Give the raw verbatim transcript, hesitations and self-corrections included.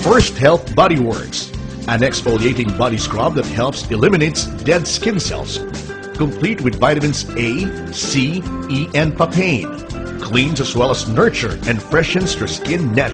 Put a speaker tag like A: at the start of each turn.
A: First Health Body Works, an exfoliating body scrub that helps eliminates dead skin cells, complete with vitamins A, C, E, and papain. Cleans as well as nurture and freshens your skin naturally.